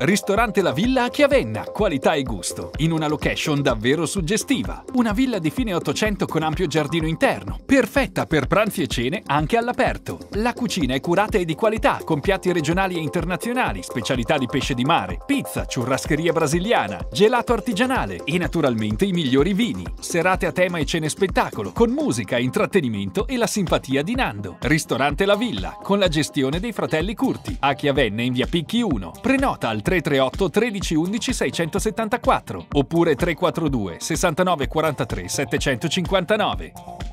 Ristorante La Villa a Chiavenna, qualità e gusto, in una location davvero suggestiva. Una villa di fine 800 con ampio giardino interno, perfetta per pranzi e cene anche all'aperto. La cucina è curata e di qualità, con piatti regionali e internazionali, specialità di pesce di mare, pizza, churrascheria brasiliana, gelato artigianale e naturalmente i migliori vini. Serate a tema e cene spettacolo, con musica, intrattenimento e la simpatia di Nando. Ristorante La Villa, con la gestione dei fratelli Curti, a Chiavenna in via Picchi 1. Prenota al 338 13 11 674 oppure 342 69 43 759.